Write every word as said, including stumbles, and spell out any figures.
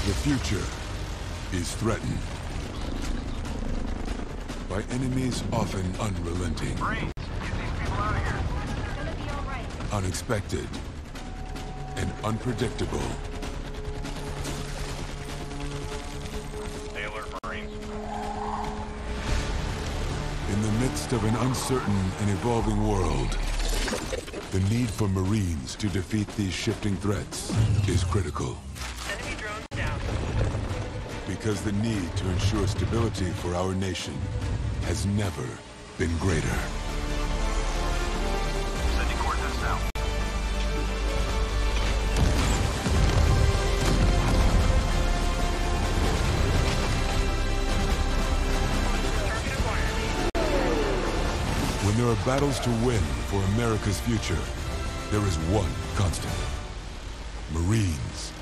The future is threatened by enemies often unrelenting, Marines, get these people out of here. It's gonna be all right. unexpected, and unpredictable. Stay alert, Marines. In the midst of an uncertain and evolving world, the need for Marines to defeat these shifting threats is critical. Enemy drones down. Because the need to ensure stability for our nation has never been greater. Sending coordinates now. Target acquired. When there are battles to win for America's future, there is one constant: Marines.